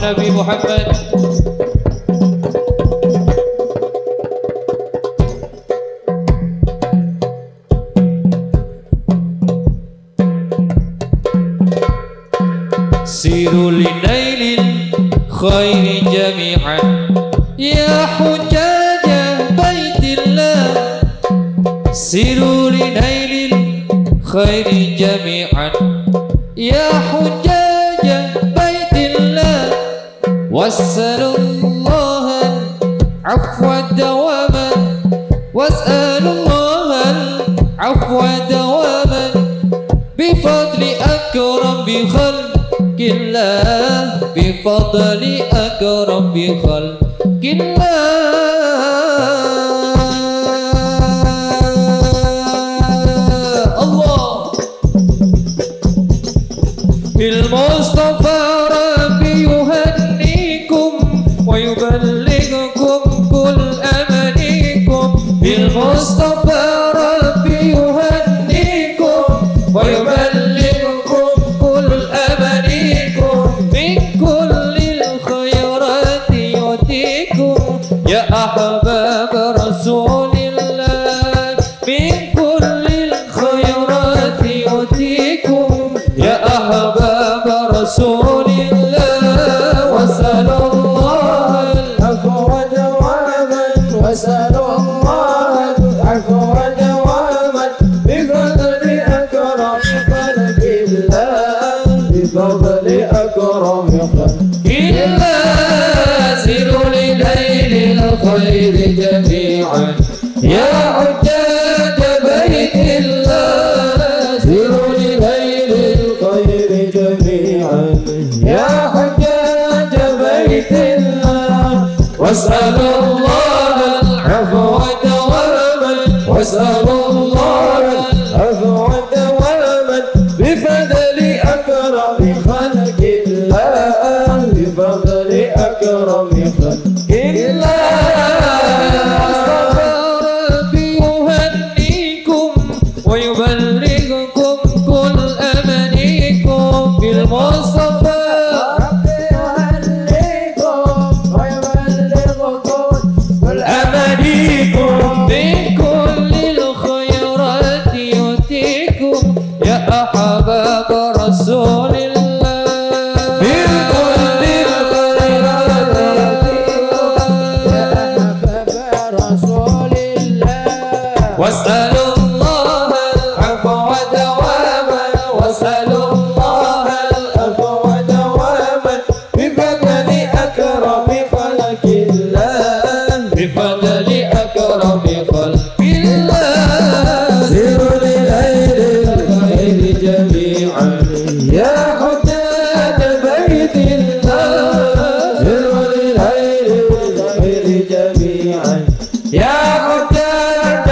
Nabi Muhammad. Siru linailil khairi jami'an ya hujjaj baitillah. Siru linailil khairi jami'an ya hujjaj baitillah. Was'alullaha al-'afwa dawaman, was'alullaha al-'afwa dawaman bifadli akram bi khalqillah, bifadli akram bi khalqillah. Allah bil Mustafa Rabbi yuhannikum wa yuballighukum kull amanikum. Bil Mustafa Rabbi yuhannikum wa yuballighukum kull amanikum. Min kullil khairati yutikum ya ahbab Rasulillah. Min kullil khairati yutikum ya ahbab Rasulillah. Was'alullaha al-'afwa dawaman, was'alullaha al-'afwa dawaman bifadli akram khalqillah, bifadli akram khalqillah. Siru lilaylil khairi jami'an ya hujjaj baitillah. Siru lilaylil khairi jami'an ya hujjaj baitillah. Was'alullaha al-'afwa dawaman, was'alullaha al-'afwa dawaman bifadli akram khalqillah, bifadli akram khalqillah. Mustafa Rabbi yuhannikum wa yuballighukum kull amanikum. Bil Mustafa Rabbi yuhannikum wa yuballighukum kull amanikum. Min kullil khairati yutikum ya ahbab Rasulillah. Min kullil khairati ya ahbab Rasulillah. Was'alullaha al-'afwa dawaman, was'alullaha al-'afwa dawaman bifadli akram khalqillah, bifadli akram khalqillah. Siru lilaylil khairi jami'an ya hujjaj baitillah. Siru lilaylil khairi jami'an ya hujjaj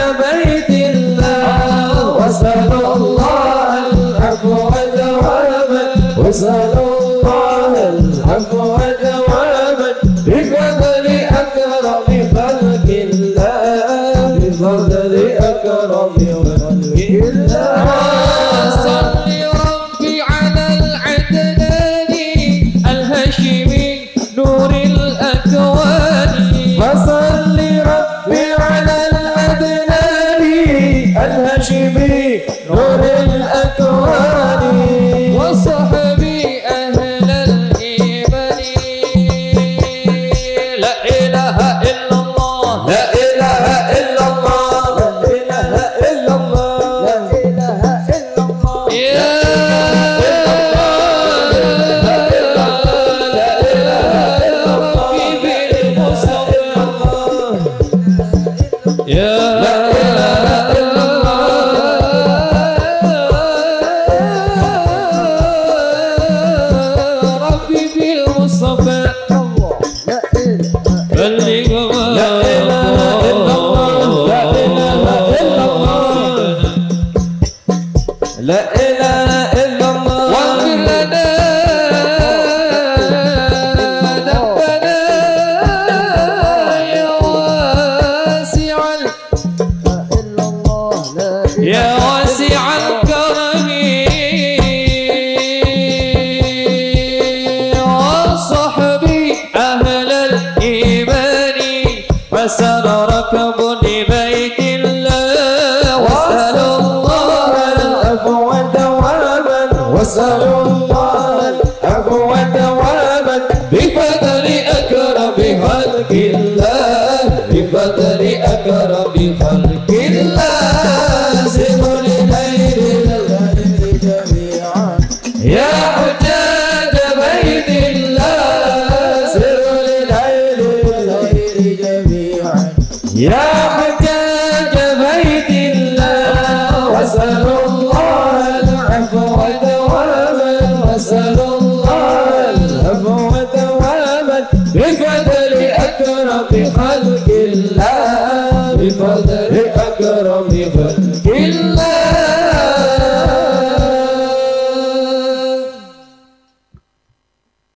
baitillah. Was'alullaha al-'afwa dawaman, was'alullaha al-'afwa dawaman bifadli akram khalqillah, bifadli akram khalqillah. Salli Rabbi ala al-'adnani al-hashimi nuril akwani. Fasalli Rabbi ala al-'adnani al-hashimi nuril akwani. Wa sahbi ahlal imani. La ilaha illallah, la ilaha illallah, la ilaha illallah, la ilaha illallah. Ya صحبي وسر ركب لبيت الله واسألوا الله العفو دواما واسألوا الله العفو دواما بفضل أكرم خلق الله بفضل أكرم خلق الله سروا للخير جميعا يا حجاج بيت الله سروا للخير جميعا يا حجاج بيت الله واسألوا الله العفو دواما واسألوا الله العفو دواما بفضل أكرم خلق الله بفضل أكرم خلق الله